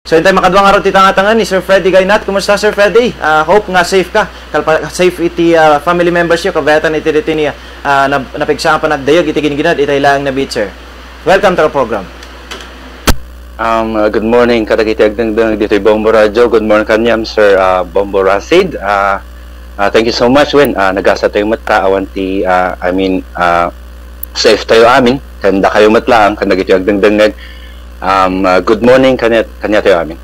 So, intay makadwang araw ti tangatangan ni Sir Freddy Gaynat. Kumusta, Sir Freddy? Hope nga safe ka. Safe iti family members yo. Kabayatan iti dito niya. Napigsaan pa nagdayag iti giniginad. Itay lang na beat, sir. Welcome to our program. Good morning, kadagiti agdang dito Bombo Radio. Good morning kanyam, Sir Bombo Rasid. Thank you so much, Wen. Nagasa tayo mata, awanti, safe tayo amin. Kanda kayo matlaang, kadagiti agdang good morning, kanya tayo amin.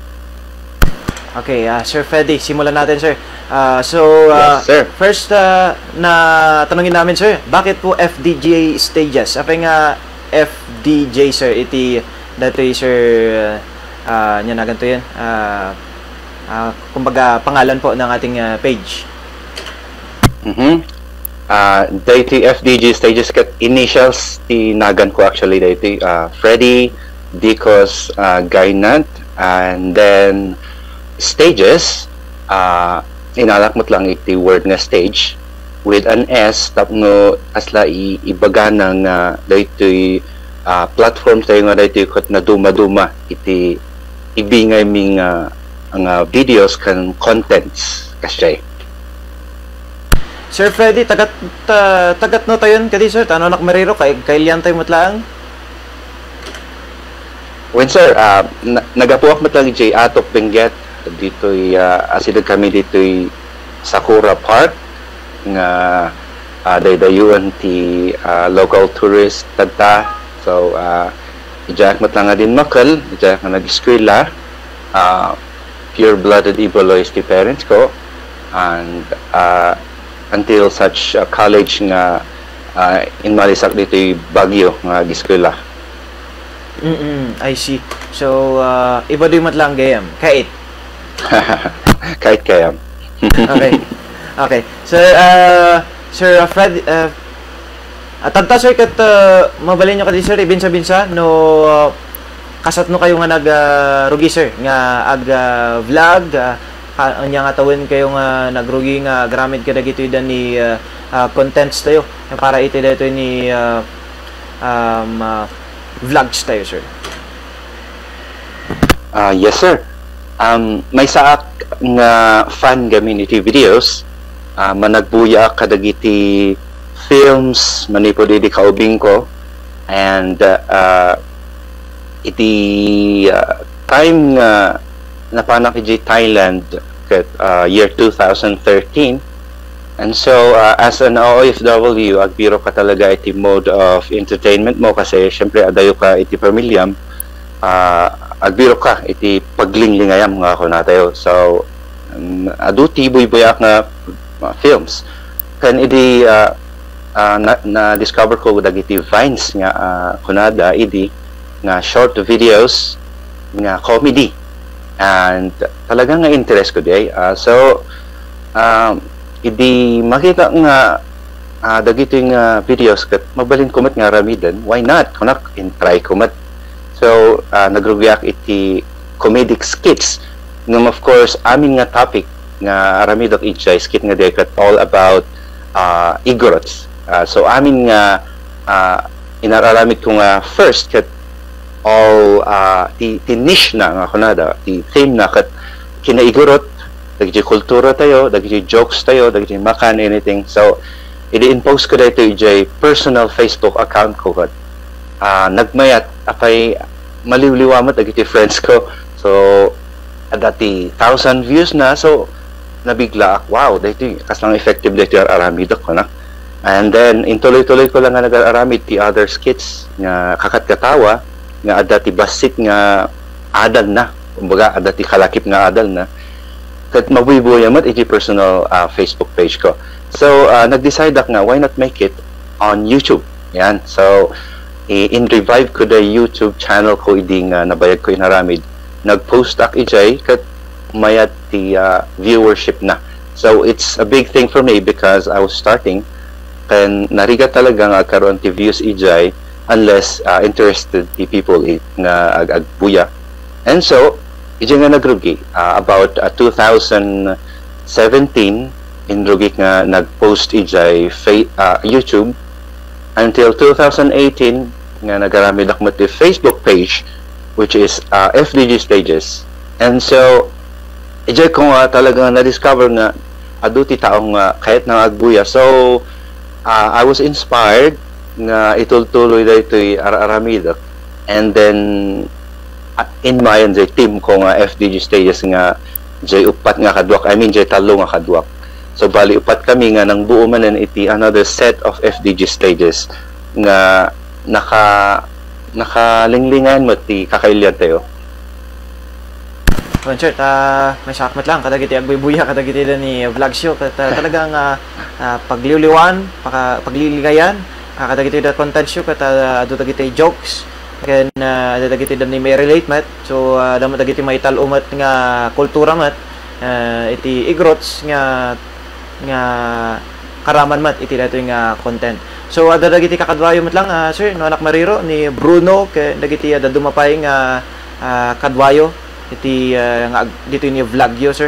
Okay, Sir Freddy, simulan natin, sir. Yes, sir. First na tanungin namin, sir, bakit po FDJ stages? Apa nga FDJ, sir, iti dati, sir, niya na ganito yan. Kumbaga, pangalan po ng ating page. Dati FDJ stages kat initials ti nagan ko actually dati Freddy Dicos Gaynat, and then stages inalak mo lang iti word nga stage with an S tapno asla ibaga ng dati platform tayo nga dati kot na duma iti ibingay ming ang videos kan contents kasi. Sir Freddy, tagat no tayon kadi, sir, tano nak mariro kay liyan tayo matlaang. When sir, nagapuak matlang J Atok Benguet dito'y asidag kami dito'y Sakura Park nga daydayuan ti local tourist tagta. So ijak matlang nga din makal, ijak nga nag-eskwela, pure-blooded Iboloys ti parents ko, and until such college nga in Malisak dito'y Baguio nga giskwela. I see. So, iba din matlang gayam. Kait. Kait kayam. Okay. Sir Fred, tagta, sir, kat mabalin nyo kadi, sir, ibinsa-binsa, no, kasat no kayo nga nag-rugi, sir, nga vlog, anya nga tawin kayo nga nagrugi nga gramid ka dagito idan ni contents tayo para iti dito ni vlogs tayo, sir. Yes, sir. May saak nga fan gamin iti videos, managbuya kadagiti films manipod iti kaubing ko, and iti time nga napanak iti Thailand kat year 2013. And so, as an OFW, agbiro ka talaga iti mode of entertainment mo kasi syempre adayo ka iti pamilyam, agbiro ka iti paglinglingayam nga ako natayo. So, adu tibuy-buyak nga films. Kan iti na-discover ko dagiti vines nga kunada iti nga short videos nga comedy. And talagang nga interest ko di. Idi makita nga dagito yung videos kat mabalin kumat nga ramidan, why not? Kunak in-try kumat. So, nagrugiak iti comedic skits. Ngam of course, amin nga topic nga ramidok ijay skit nga dekat all about igorots. So, amin nga inararamid ko nga first kat all ti niche na nga kunada, ti theme na kat kinaigorot, dagiti kultura tayo, dagiti jokes tayo, dagiti makan, anything. So, i-impose ko dito ijay personal Facebook account ko kat nagmayat apay maliwliwamat dagiti friends ko. So, dati 1,000 views na, so nabigla ako, wow, dito kasang effective dito yung aramid ako na. And then, intuloy-tuloy ko lang nga nag-aramid ti other skits nga kakat-katawa, nga adati basit nga adal na, kumbaga adati kalakip nga adal na, kat mabubuyamat iti personal Facebook page ko. So, nag-decide ako nga, why not make it on YouTube? Yan. So, in-revive ko the YouTube channel ko, iding nabayad ko inaramid. Nag-post ako ijay, kat mayat the viewership na. So, it's a big thing for me because I was starting, and nariga talaga nga karon ti views ijay, unless interested the people nga agbuya. And so, ijay nga nagrugi about 2017 inrugi nga nagpost ijay YouTube until 2018 nga nagaramid ako ti Facebook page which is FDG stages. And so ijay ko nga talaga na-discover nga aduti taong kahit nang agbuya. So I was inspired nga itultuloy daytoy Aramida, and then in my team ko nga FDG stages nga jay upat nga kadwak, I mean jay talo nga kadwak. So bali upat kami nga nang buo manan iti another set of FDG stages nga nakalinglingan mo ti kakailyan tayo. Well, sir, may sakmat lang kadagiti agbuy-buya kadagiti ni vlog show talagang pagliwliwan, pagliligayan kadagiti da content show adu dagiti jokes ken dagiti ni may relate mat. So damo dagiti may talumat nga kultura mat iti igrots nga karaman mat iti dato nga content. So dagiti kakadwayo mat lang sir no anak mariro ni Bruno ken dagiti dumapay nga kadwayo iti nga dito ni vlog yo sir.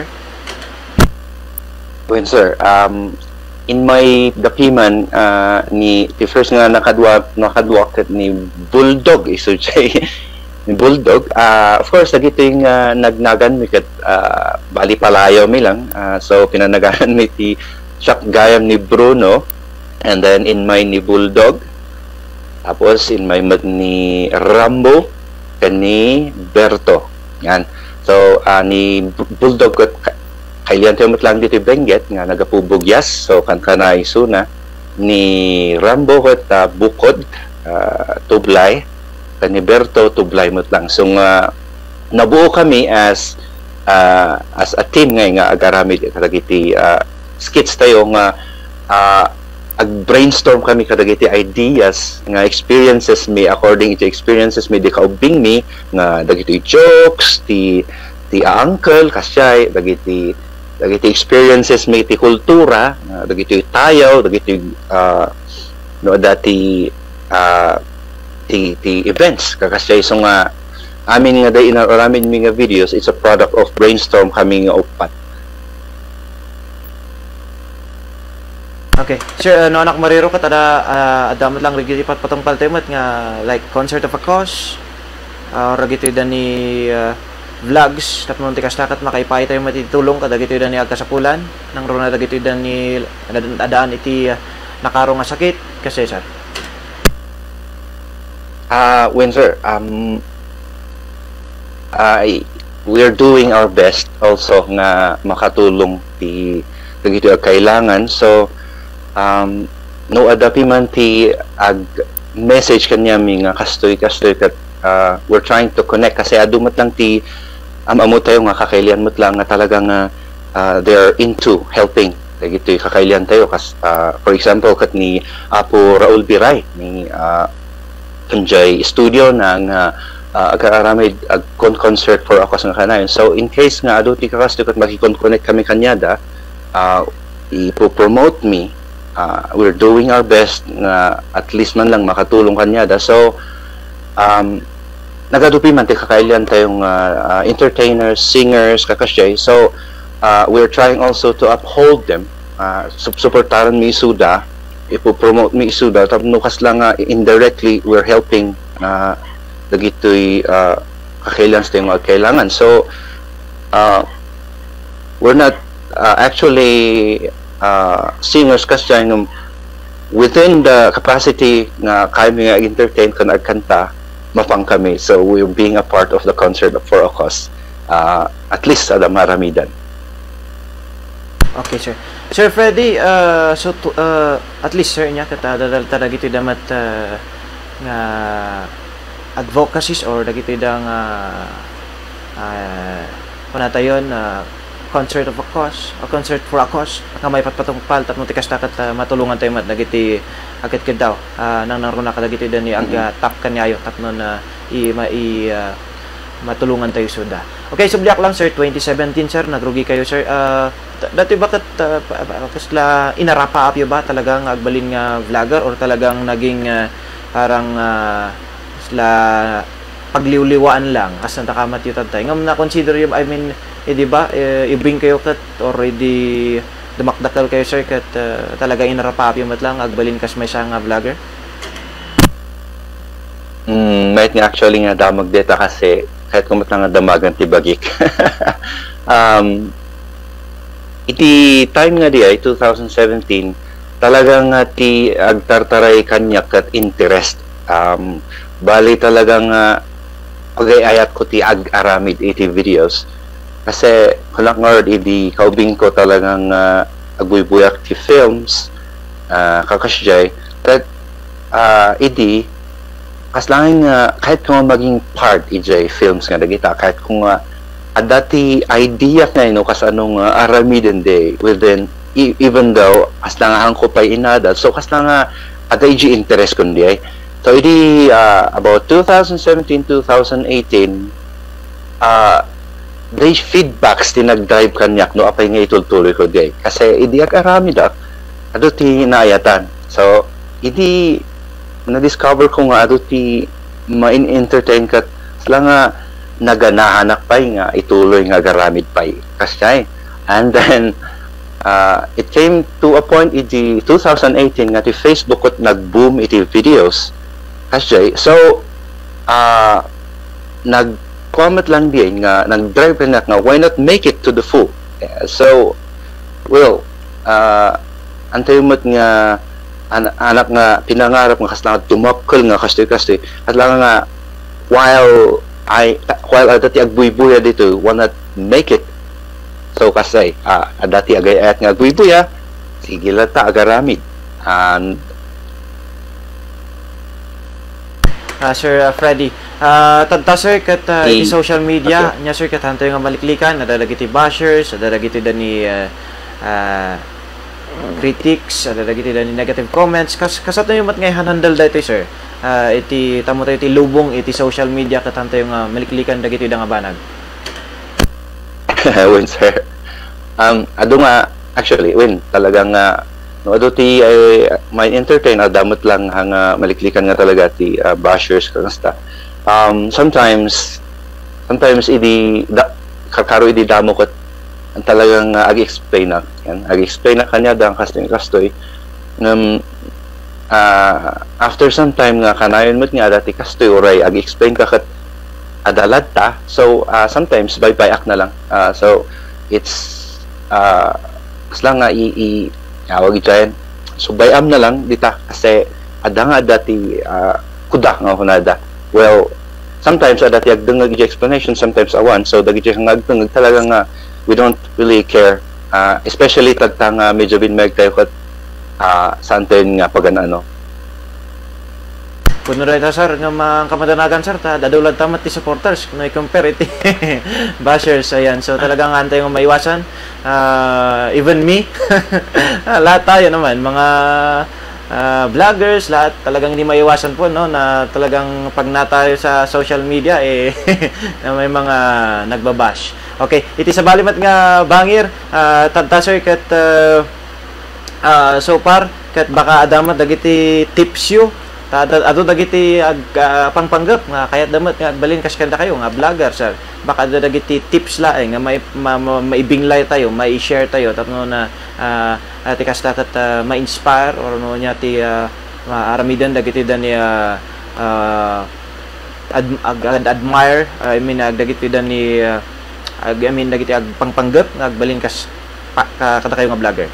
Well sir, in my dapiman ni the first nga nakadwak ni Bulldog iso chay ni Bulldog, of course dagito yung nagnagan mi kat bali palayo mi lang, so pinanagahan mi ti Chuck Gayam ni Bruno, and then in my ni Bulldog, tapos in my ni Rambo ken ni Berto. Yan. So ni Bulldog kat kailan tayo lang dito Benguet nga nagapubugyas, so kankanay suna ni Rambo kat bukod tublay, kan ni Berto tublay mo lang. So nabuo kami as a team nga agaramid kadagiti skits tayo nga ag-brainstorm kami kadagiti ideas nga experiences mi, according to experiences mi di kaubing mi nga dagiti jokes ti uncle kasyay dagiti experiences mi ti kultura dagiti tayaw dagiti no dati ti events kakasyay. So nga amin nga day inaaramin mi nga videos, it's a product of brainstorm kami nga upat. Okay. Sir, no anak mariro ka tada adamot lang rigiti patpatong paltemat nga like concert of a cause or rigiti da ni vlogs tapno ti kastakat makaipay tayo matitulong kadagiti da ni agkasapulan nang rona dagiti da ni adaan iti nakaro nga sakit kasi sir. When sir, we're doing our best also nga makatulong ti dagiti kailangan. So no adapi man ti ag message kanya mi nga kastoy kat we're trying to connect kasi adumat lang ti amo tayo nga kakailian mo lang nga talagang they're into helping dagiti kakailian tayo for example kat ni Apo Raul Biray ni Punjay studio na nga agaramid ag concert for ako sa kanayon. So in case nga adu ti kakastoy kat makikon-connect kami kanyada ipo-promote mi, we're doing our best na at least man lang makatulong kanyada. So nagadupi man ti kakailian tayong entertainers, singers, kakasyay. So we're trying also to uphold them, supportaran mi isuda, ipo-promote mi isuda, tapno kas lang indirectly we're helping dagitoy kakailian tayong kailangan. So we're not actually singers kasi within the capacity na kami nga entertain kan agkanta mapang kami. So we're being a part of the concert for a cause, at least sa maramidan. Okay sir. Sir Freddy, so at least sir nya katadal gito damat nga advocacies or dagito dang panatayon concert of a cause, a concert for a cause nga may patpatungpal tapno ti kastakat matulungan tayo mat dagiti agit ket daw nang naruna kadagiti dani aga tap kanyayo tapno na matulungan tayo suda. Okay, subliak lang sir, 2017 sir nagrugi kayo sir. Dati bakit kasla inarapa apyo ba talagang agbalin nga vlogger or talagang naging parang sila pagliwliwaan lang kasi nakamat yung tatay ngam na consider yung I mean di ba i-bring kayo kat already dumakdakal kayo sir kat talaga inarapapyo mat lang agbalin kas may siya nga vlogger. May kahit nga actually nga damag data kasi kahit kumat nga damagan ti bagik. Iti time nga di ay 2017 talagang ti agtartaray kanyak at interest. Bali talagang pag-ayat ko ti ag-aramid iti videos kasi kulak nga iti kaubing ko talagang agbuy-buyak ti films kakasyay that iti kaslangin kahit kung maging part iti films nga dagita kahit kung dati idea na ino kas anong aramiden day within even though kaslangan ko pa inada so kaslangan aga iji interest kundi ay so iti about 2017-2018 they feedbacks ti nag-drive kanyak no apay nga itultuloy ko day kasi idi ag-arami da ado ti naayatan so idi na-discover ko nga ado ti ma-entertain kat sila nga naganahanak pa nga ituloy nga garamid pa kasi and then it came to a point iti 2018 nga ti Facebook at nag-boom iti videos kasi so nag-comment lang din nga nag-drive na nga why not make it to the full so well antay mo't nga anak nga pinangarap nga kaslang tumakal nga kastoy at lang nga while dati agbuy-buya dito wanna make it so kasi dati agayat nga agbuy-buya sige lata agaramid and Sir Freddy tadta sir kat iti social media nya sir kat hantoy nga maliklikan nadalagiti bashers nadalagiti dani critics nadalagiti dani negative comments kasato yung mat ngay handle dito sir iti tamo tayo iti lubong iti social media kat hantoy nga maliklikan dagiti da nga banag win sir ado nga actually win talagang no ado ti may entertain damot lang hang maliklikan nga talaga ti bashers kasta sometimes idi karo idi damo kat talagang ag-explain na yan ag-explain na kanya dang kastoy after some time nga kanayon mo't nga dati kastoy oray ag-explain ka kat adalad ta so sometimes bye-bye na lang so it's lang nga awag dyan so bayam na lang dita kasi ada nga dati kuda nga hunada well sometimes dati agdungag iti explanation sometimes awan so dagiti nga agdungag talaga nga we don't really care especially tagtang medyo binmeg tayo kat saan tayo nga pag-ano kuno rin sir nga mga kamadanagan sir dadulad tamat ti supporters kung i-compare iti bashers ayan so talagang antay nga maiwasan even me lahat tayo naman mga vloggers lahat talagang hindi maiwasan po no na talagang pag natayo sa social media na may mga nagbabash okay iti sa balimat nga bangir tadta sir kat so far kat baka adamat dagiti tips you ado dagiti pangpanggap nga kayat damat nga agbalin kaskanda kayo nga vlogger sir baka dagiti tips laeng nga maibinglay tayo mai-share tayo tapno na ti kasta tat ma-inspire or no nya ti aramidan dagiti dani admire I mean dagiti dani dagiti pangpanggap nga agbalin kada kayo nga vlogger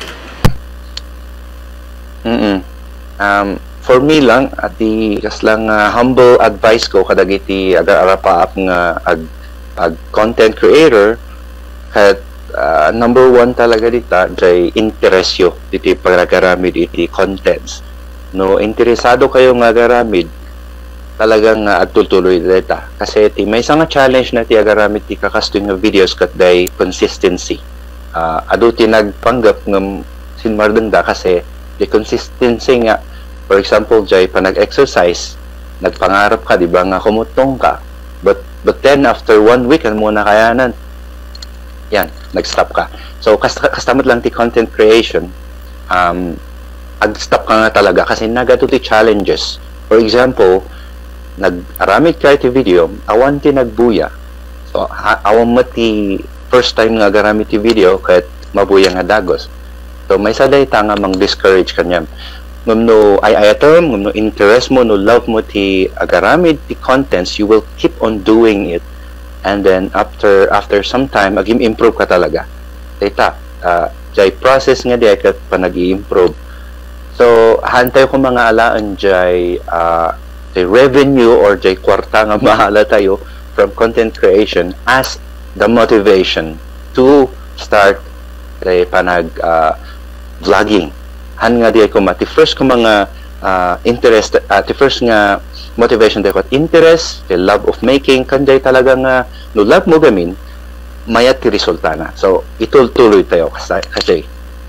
for me lang ati kaslang humble advice ko kadagiti agar-arapaap nga ag content creator kat number one talaga dita jay interesyo diti pagagaramid iti contents no interesado kayo nga agaramid talagang agtutuloy dita kasi ti may nga challenge na ti agaramid ti kakastoy nga videos kat day consistency adu ti nagpanggap ng sinmardanda kasi the consistency nga for example, jay pa nag-exercise, nagpangarap ka, di ba nga kumutong ka, but then after 1 week, ano muna kayanan? Yan, nag-stop ka. So, kastamot lang ti content creation, ag-stop ka nga talaga kasi nagato ti challenges. For example, nag-aramid ka ti video, awan ti nagbuya. So, awan mo ti first time nga garamid ti video, kahit mabuya nga dagos. So, may saday ta nga mang-discourage kanyam. ngam no ay atom, ngam no interest mo, no love mo ti agaramid ti contents, you will keep on doing it. And then after some time, improve ka talaga. Data, jay process nga di kat pa nag-i-improve. So, hantay ko mga alaan jay the revenue or jay kwarta nga mahala tayo from content creation as the motivation to start panag vlogging. Han nga di ko mati first ko mga interest the first nga motivation ko interest, the love of making kanjay talaga nga no love mo gamin mayat ti resulta na. So ituloy tayo kasi.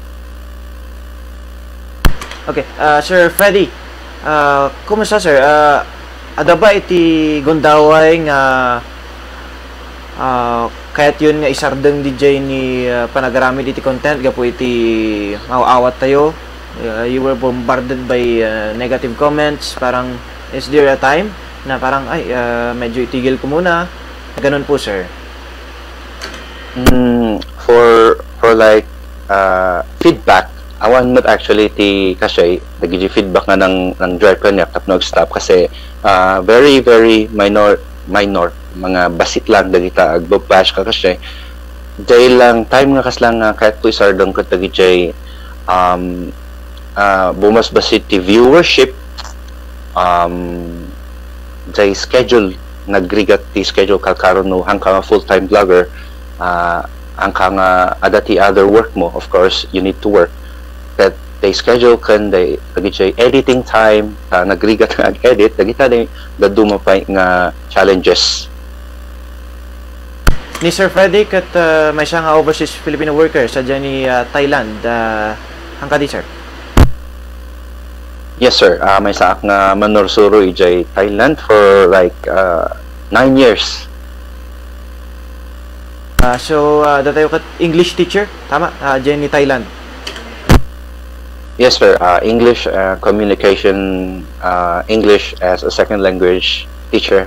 Okay, Sir Freddy, kumusta sir? Ada ba iti gundaway nga kahit yun nga isardeng DJ ni panagarami iti content gapo iti mauawat tayo, you were bombarded by negative comments, parang is there a time na parang ay medyo itigil ko muna, ganun po sir? For like feedback, awan not actually ti kasi nagigi feedback nga ng drive ko niya tap nag-stop kasi very minor mga basit lang dagita agbabash ka kasi dahil lang time nga kaslang kahit po isardong ko tagi bumas basit ti viewership dahil schedule nagrigat ti schedule kalkaron no hanggang full-time vlogger hanggang adati other work mo, of course you need to work that they schedule kan they editing time nagrigat nga edit dagita day daduma pa nga challenges ni Sir Freddy kat may siya nga overseas Filipino worker sa dyan ni Thailand hangka di sir? Yes sir, may saak nga manorsuro ijay Thailand for like 9 years. So datayo kat English teacher tama dyan ni Thailand? Yes sir, English communication, English as a second language teacher.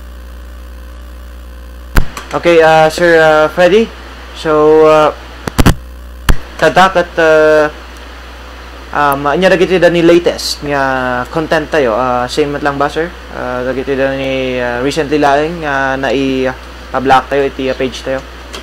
Okay, Sir Freddy, so tadakat nya dagiti da ni latest nga content tayo, same lang ba sir? Dagiti da ni recently laing na i-block tayo iti page tayo.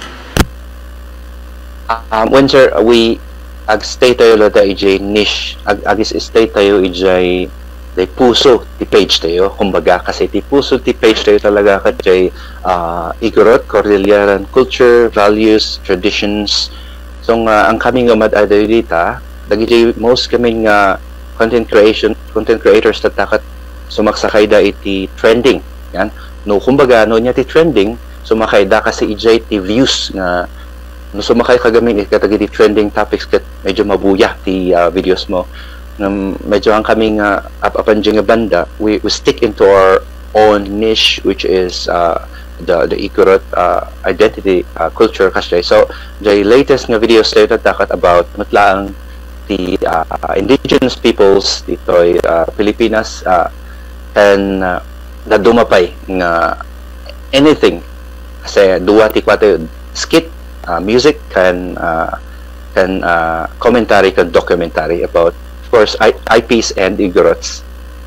When sir we ag-stay tayo lada ijay niche, ag-stay tayo ijay day puso ti page tayo, kumbaga kasi ti puso ti page tayo talaga kajay Igorot, Cordilleran culture, values, traditions. So ang kami nga mad-aday dita dagiti most kami nga content creators tatakat sumaksakay da iti trending yan no kumbaga no nya ti trending sumakay da kasi ijay ti views nga no sumakay kagamin ikatagiti trending topics ket medyo mabuya ti videos mo medyo ang kami nga apan nga banda we stick into our own niche which is the Igorot identity culture kasi so the latest nga videos tayo tatakat about matlaang the indigenous peoples dito Pilipinas and nadumapay nga anything kasi duwa ti kwate skit music can commentary can documentary about of course IPs and Igorots.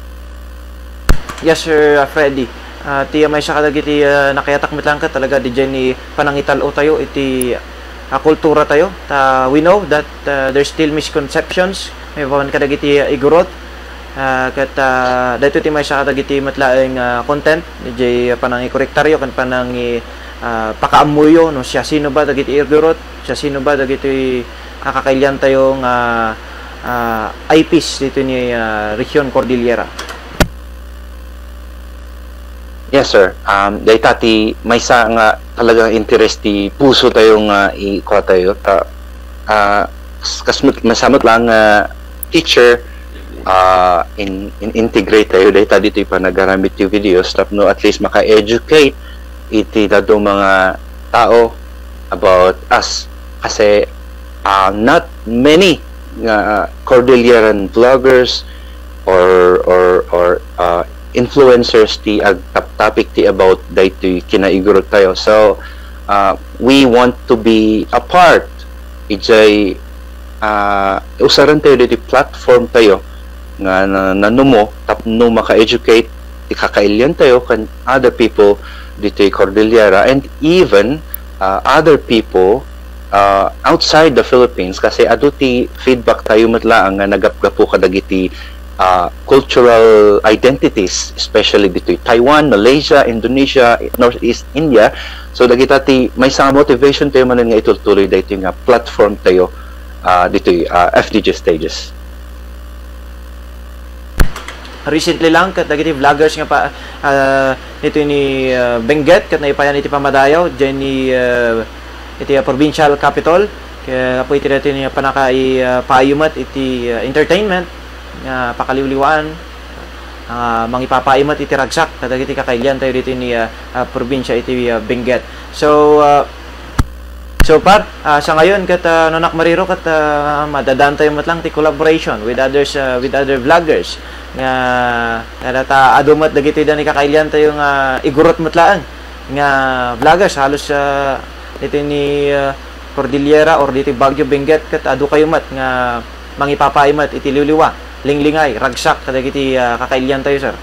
Yes sir Freddy, tiya may siya kadagiti nakayatak mitlang ka talaga di dyan ni panangitalo tayo iti kultura tayo we know that there's still misconceptions may paman kadagiti Igorot kat dito ti may siya kadagiti matlaeng content di panang i-korektaryo kan panang pakaamuyo no siya sino ba dagiti Igorot siya sino ba dagiti kakakailyan tayong IPs dito ni Region Cordillera. Yes sir, dahil tati may sa nga talagang interest ti puso tayo nga ikuha tayo masamot lang teacher integrate tayo dahil tadi ito pa nagaramit yung videos no at least maka-educate iti dado mga tao about us kasi not many Cordilleran vloggers or influencers ti topic ti about daytoy kinaigurot tayo so we want to be a part ijay usaran tayo dito platform tayo nga nanumo tapno maka-educate ti kakailyan tayo kan other people dito Cordillera, and even other people outside the Philippines, kasi aduti feedback tayo matlaang nga nagapgapo kadagiti cultural identities, especially dito Taiwan, Malaysia, Indonesia, Northeast India. So dagita ti may sa motivation tayo manan nga ituloy dito nga platform tayo dito FDJ Stages. Recently lang kat dagiti vloggers nga pa nito ni Benguet kat naipayan iti pamadayaw diyan ni iti provincial capital, kaya po iti dito ni panakai paayumat iti entertainment nga pakaliwliwaan mangipapaimat iti ragsak kadagiti kakailyan tayo dito ni probinsya iti Benguet. So par sa ngayon kat Nonak Mariro kat madadaan tayo matlang ti collaboration with others with other vloggers nga ta adumat dagiti dan ni kakailyan tayo nga igurot matlaan nga vloggers halos dito ni Cordillera or dito Baguio Benguet kat adu kayo mat nga mangipapaimat iti liwliwa linglingay ragsak kadagiti kakailyan tayo, sir.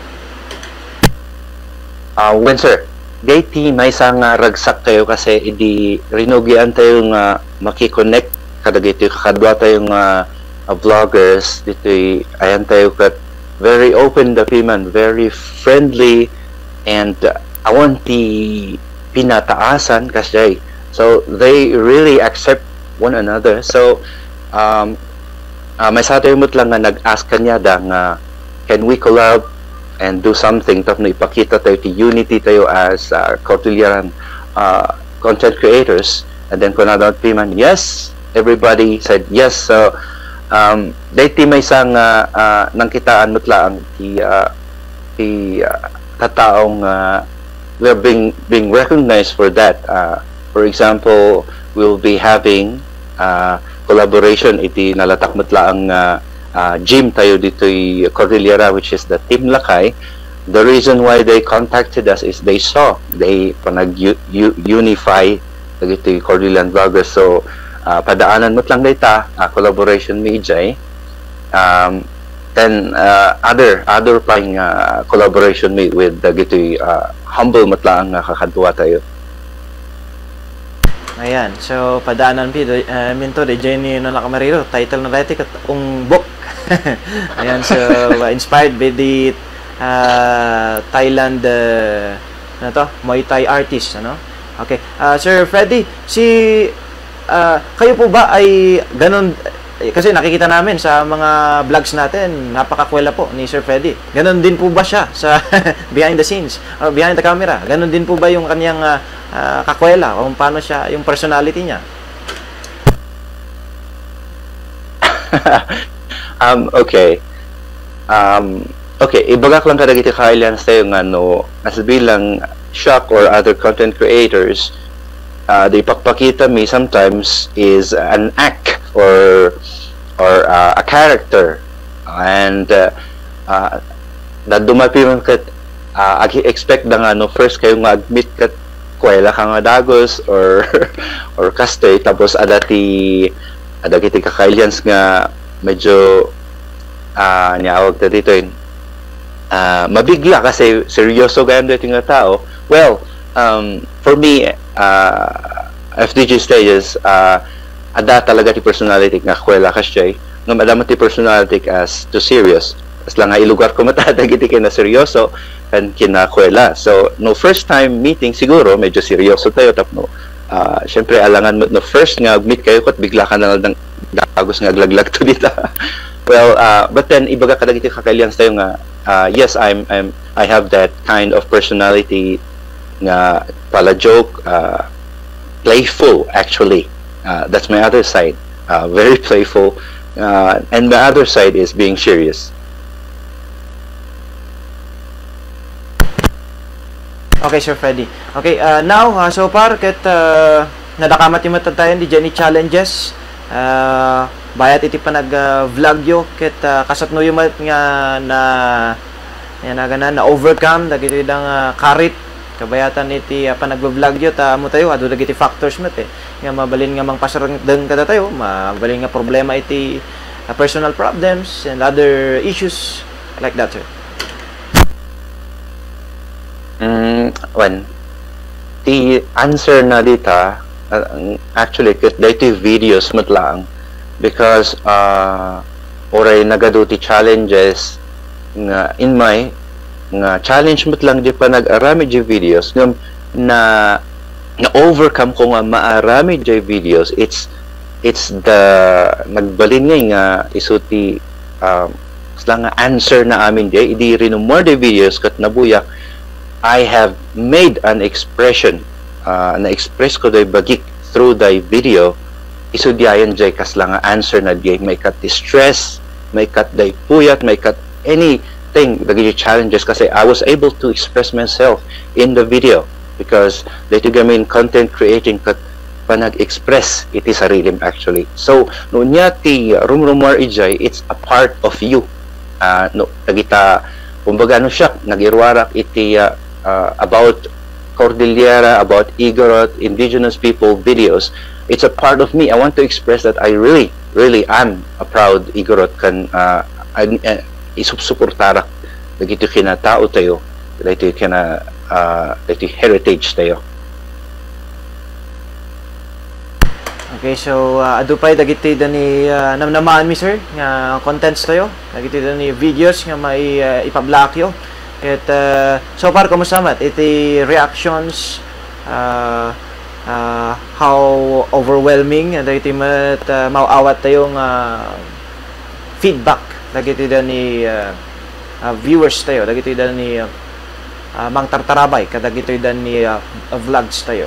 When sir dati may isang ragsak tayo kasi idi rinugian tayo nga makikonnect kadagiti kakadwa tayo nga vloggers dito ayan tayo kat very open the piman, very friendly, and awan ti pinataasan kasi so they really accept one another. So may sa tayo lang nga nag-ask kanya da nga can we collab and do something tapno ipakita tayo ti unity tayo as Cordilleran content creators, and then kunadot piman yes, everybody said yes. So dati may isang nangkitaan mutlaang ti kataong we're being recognized for that. For example, we'll be having collaboration iti nalatak mutlaang gym tayo dito Cordillera, which is the Team Lakay. The reason why they contacted us is they saw they unify dito Cordilleran vloggers. So padaanan mo lang data collaboration mi ijay, then other pang collaboration mi with dito humble matlaang kakadwa tayo. Ayan, so padaanan minto de Jenny Nonak Mariro, title na dati kat Ungbok. Ayan, so inspired by the Thailand Muay Thai artist, ano? Okay. Sir Freddy, kayo po ba ay ganun, kasi nakikita namin sa mga vlogs natin, napakakwela po ni Sir Freddy. Ganun din po ba siya sa behind the scenes or behind the camera? Ganun din po ba yung kanyang kakwela o paano siya, yung personality niya? Okay. Okay, ibagak lang kadagiti kailan tayo nga no, as bilang shock or other content creators, the ipakpakita me sometimes is an act or a character, and dumapi man kat expect da nga no, first kayo nga admit kat kwela ka nga dagos or kaste, tapos adati kakailyans nga medyo niawag ta dito mabigla kasi seryoso gayon dito nga tao. Well, for me, FDJ Stages, ada talaga ti personality nga kwela kasi nga madama ti personality as to serious. As lang nga ilugar ko matadag iti kina seryoso kan kinakwela. So no first time meeting siguro medyo seryoso tayo tapno. Syempre alangan mo no first nga meet kayo kat bigla ka na lang dagos nga aglaglag to dita. Well, but then ibaga kadagiti kakailyans tayo nga yes, I have that kind of personality nga pala joke, playful actually. That's my other side, very playful, and the other side is being serious. Okay, Sir Freddy. Okay, now so far ket nadakamat yung matatayan di Jenny challenges. Bayat iti panag-vlog yo ket kasatno yung nga na overcome dagiti dang karit kabayatan iti panag-vlog yo ta mo tayo adu dagiti factors met nga mabalin nga mangpasareng kada tayo, mabalin nga problema iti personal problems and other issues like that, sir? Well, the answer na dita, actually, dito videos mat lang because oray nagaduti challenges nga in my nga challenge mat lang di pa nag-arami di videos na overcome ko nga maarami di videos. It's the nagbalin nga isuti lang nga answer na amin di rin more di videos kat nabuyak I have made an expression na-express ko day bagik through the video isudyayan jay kas lang nga answer na di may kat stress, may kat day puyat, may kat anything dagi challenges kasi I was able to express myself in the video because dito gamin content creating kat panag-express it is a rhythm actually. So no nya ti rumrumar ijay it's a part of you. No dagita kumbaga ano siya nagirwarak iti about Cordillera, about Igorot, indigenous people videos. It's a part of me. I want to express that I really am a proud Igorot kan isupsuportarak dagito kina tao tayo dagito kina dagito heritage tayo. Okay, so adupay dagiti dani namnamaan mi sir nga contents tayo dagiti dani videos nga may ipablakyo ket so far kumusta mat iti reactions how overwhelming dagiti mat mauawat tayo nga feedback dagiti dani viewers tayo dagiti dani mangtartarabay kadagiti dani vlogs tayo.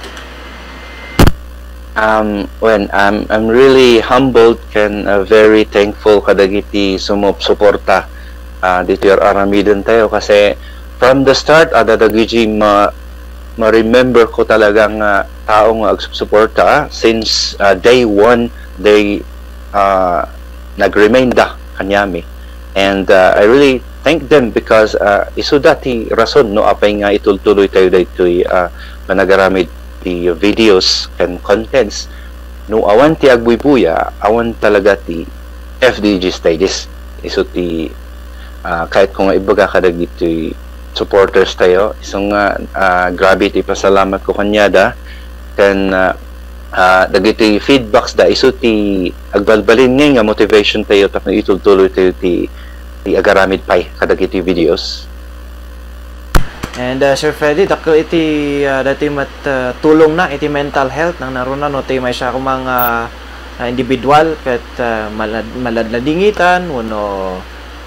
When I'm really humbled and very thankful kadagiti sumuporta dito yung aramidan tayo kasi from the start adadagiji ma-remember ko talagang taong agsuporta since day 1 they nag-remain da kanyami and I really thank them because isu dati rason no apay nga itultuloy tayo dito managaramid the videos and contents no awan ti agbubuya awan talaga ti FDG stages isu ti kahit kung ibaga kadag dito supporters tayo isang grabe ti pasalamat ko kanyada then dagito feedbacks da isu ti agbalbalin nga motivation tayo tapos itultuloy tayo ti agaramid pay kadag iti videos. And Sir Freddy, dakil iti dati mat tulong na iti mental health nang naruna no tay may siya kumang individual ket maladladingitan wano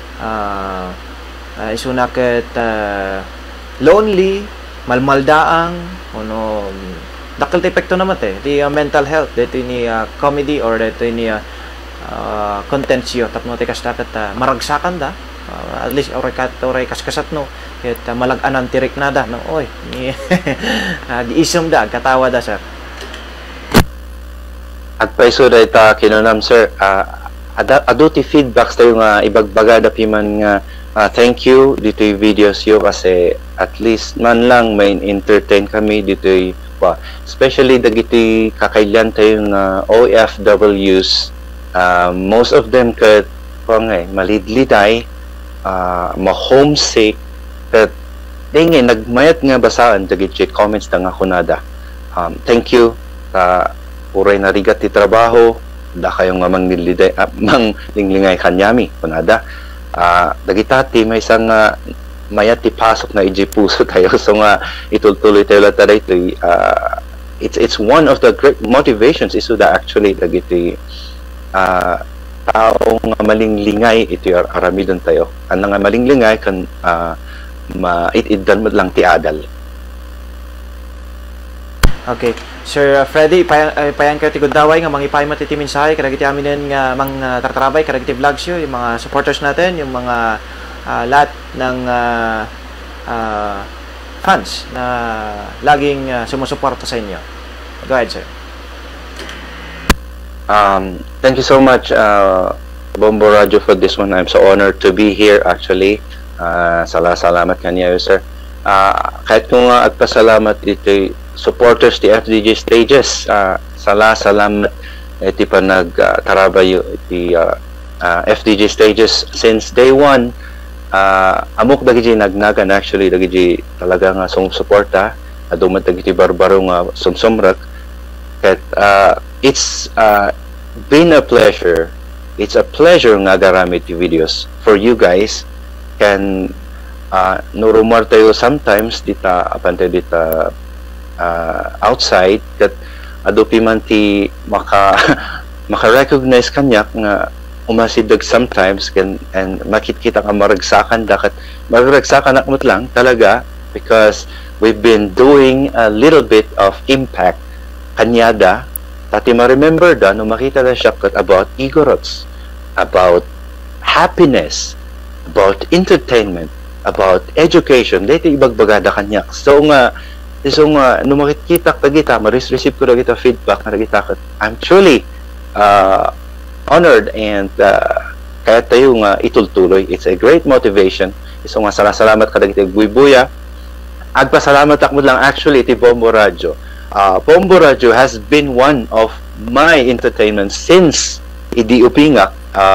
isuna ket lonely malmaldaang wano dakil ti epekto naman ti mental health dito ni comedy or dito ni contents yo tapno ti kasta ket maragsakan da at least oray kaskasat no ket malag-anan tirik nada no oy ni giisom da katawa da sir at paiso da ita kinunam sir aduti feedbacks tayo nga ibagbaga da piman nga thank you dito yung videos yo kasi at least man lang may entertain kami dito especially dagiti kakailan tayo nga OFWs most of them kat malidliday ma-homesick kat dingi nagmayat nga basaan dagiti comments da nga kunada thank you uray narigat ti trabaho da kayong mangliliday manglingay kanyami kunada dagitati may isang mayat ti pasok na iji puso tayo so nga itultuloy tayo lahat ito it's one of the great motivations isu da actually dagiti taong malinglingay ito yung aramidan tayo ang nga malinglingay kan maitiddan mo lang ti adal. Okay Sir Freddy payan kayo ti gudaway nga mangipay matiti mensahe kadagiti aminen nga mang tartarabay kadagiti vlogs yo yung mga supporters natin yung mga lahat ng fans na laging sumusuporta sa inyo. Go ahead sir. Thank you so much Bombo Radio for this one. I'm so honored to be here actually. Salamat kaniya sir. Kahit kung agpasalamat ito supporters ti FDG stages salamat iti pa nagtarabayo iti FDG stages since day one. Amok dagiti nagnagan actually dagiti talaga nga suporta aduman dagiti barbaro nga sumsumrak ket it's been a pleasure. It's a pleasure nga garamit ti videos for you guys. Can nurumar tayo sometimes dita apante dita outside ket adupi man ti maka-recognize kanyak nga umasidag sometimes and makikita ka maragsakan dakat maragsakan akmot lang talaga because we've been doing a little bit of impact kanyada tati ma-remember da no makita na siya about igorots, about happiness, about entertainment, about education dito ibagbagada kanyak so nga no makikita kita ma-receive ko na kita feedback na kita I'm truly honored and kaya tayo nga itultuloy. It's a great motivation. So nga salamat kada kita buibuya. Agpasalamat akmo lang actually ti Bombo Radio. Bombo Radio has been one of my entertainment since idi upinga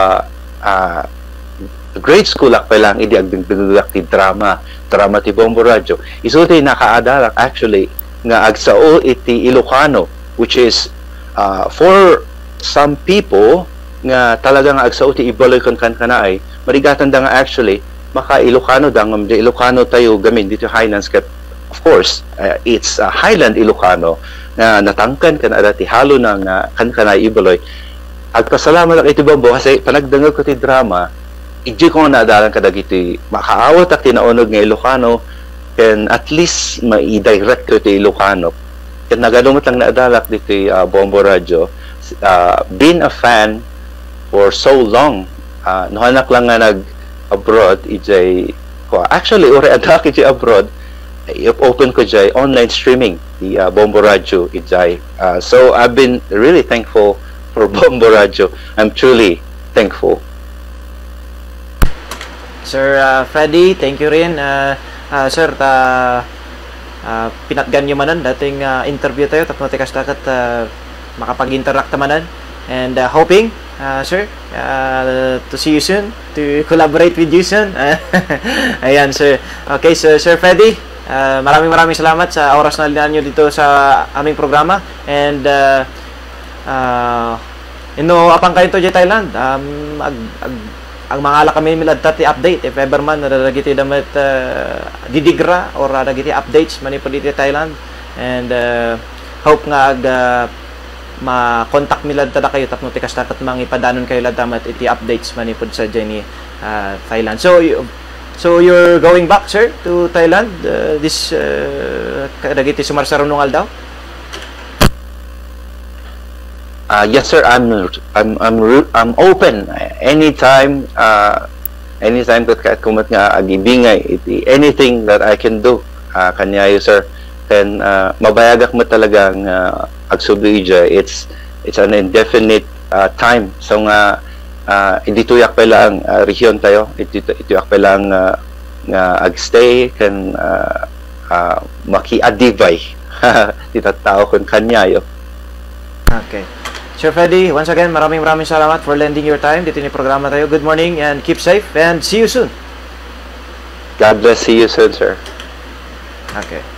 grade school pa lang idi agdagdag ti drama ti Bombo Radio. Isulti nakaadalak actually nga agsao iti Ilocano which is for some people nga talagang agsao ti ibaloy kon kanay marigatan da nga actually maka Ilocano da nga Ilocano tayo gamin dito Highlands ket of course it's Highland Ilocano nga natangkan kan ti halo na nga kanay ibaloy agpasalamat ak iti Bombo kasi panagdangag ko ti drama iji ko naadalan kadagiti makaawat ak tinaunog nga Ilocano ken at least mai-direct ko ti Ilocano ken nagadumot lang naadalak dito Bombo Radio been a fan for so long nohanak lang nga nag-abroad ijay actually ore adak ijay abroad open ko jay online streaming the Bombo Radio ijay so I've been really thankful for Bombo Radio. I'm truly thankful. Sir Freddy, thank you rin sir pinatgan nyo manan dating interview tayo tapos matikas takat makapag-interact manan and hoping sir to see you soon, to collaborate with you soon. Ayan sir. Okay, so Sir Freddy, maraming salamat sa oras na linaan nyo dito sa aming programa and apang kayo to jay Thailand ang mga ala kami milad tati update if ever man nadagiti damat didigra or nadagiti updates manipod dito Thailand and hope nga ma-contact milad tada kayo tapno tikas takat mga ipadanon kayo lad damat iti updates manipod sa Jenny Thailand. So you're going back sir to Thailand this kadagiti sumarsarunong aldaw? Yes sir, I'm open anytime that kumat nga agibingay iti anything that I can do kanyayo sir then mabayagak mo talagang agsubuija it's an indefinite time so nga idituyak pa lang region tayo ituyak pa lang nga agstay kan maki-adivay titatao kon kanyayo. Okay. Sir Freddy, once again, maraming salamat for lending your time dito ni programa tayo. Good morning and keep safe and see you soon. God bless, see you soon, sir. Okay.